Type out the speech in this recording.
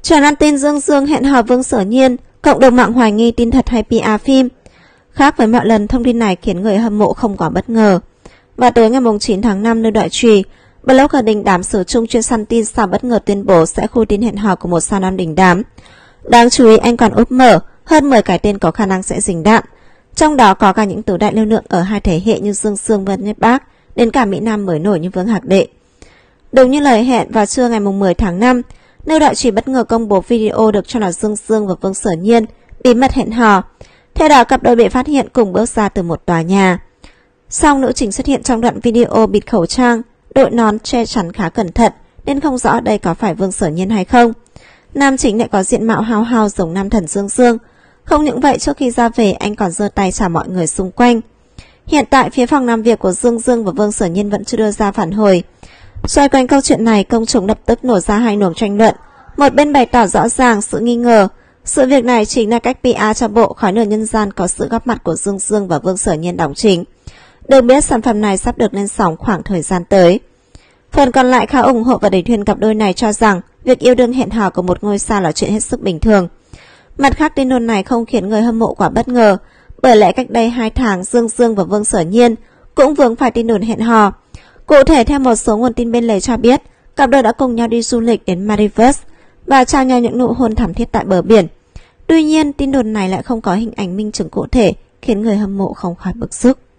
Tràn lan tin Dương Dương hẹn hò Vương Sở Nhiên, cộng đồng mạng hoài nghi tin thật hay PR phim. Khác với mọi lần, thông tin này khiến người hâm mộ không quá bất ngờ. Và tối ngày 9 tháng 5 nơi Đại Trùy, blogger đình đám Sử Trung chuyên săn tin sao bất ngờ tuyên bố sẽ khui tin hẹn hò của một sao nam đình đám. Đáng chú ý, anh còn úp mở hơn 10 cái tên có khả năng sẽ dính đạn. Trong đó có cả những tứ đại lưu lượng ở hai thế hệ như Dương Sương và Nhất Bác, đến cả Mỹ Nam mới nổi như Vương Hạc Đệ. Đúng như lời hẹn, vào trưa ngày 10 tháng 5, Lưu Đại Trùy bất ngờ công bố video được cho là Dương Sương và Vương Sở Nhiên bí mật hẹn hò. Theo đó, cặp đôi bị phát hiện cùng bước ra từ một tòa nhà. Song nữ chính xuất hiện trong đoạn video bịt khẩu trang, đội nón che chắn khá cẩn thận, nên không rõ đây có phải Vương Sở Nhiên hay không. Nam chính lại có diện mạo hao hao giống nam thần Dương Sương. Không những vậy, trước khi ra về, anh còn giơ tay chào mọi người xung quanh. Hiện tại, phía phòng làm việc của Dương Dương và Vương Sở Nhiên vẫn chưa đưa ra phản hồi. Xoay quanh câu chuyện này, công chúng lập tức nổ ra hai luồng tranh luận. Một bên bày tỏ rõ ràng sự nghi ngờ, sự việc này chính là cách PR cho bộ khói lửa nhân gian có sự góp mặt của Dương Dương và Vương Sở Nhiên đóng chính. Được biết, sản phẩm này sắp được lên sóng khoảng thời gian tới. Phần còn lại khá ủng hộ và đẩy thuyền cặp đôi này, cho rằng việc yêu đương hẹn hò của một ngôi sao là chuyện hết sức bình thường. Mặt khác, tin đồn này không khiến người hâm mộ quá bất ngờ, bởi lẽ cách đây 2 tháng, Dương Dương và Vương Sở Nhiên cũng vướng phải tin đồn hẹn hò. Cụ thể, theo một số nguồn tin bên lề cho biết, cặp đôi đã cùng nhau đi du lịch đến Maldives và trao nhau những nụ hôn thắm thiết tại bờ biển. Tuy nhiên, tin đồn này lại không có hình ảnh minh chứng cụ thể, khiến người hâm mộ không khỏi bức xúc.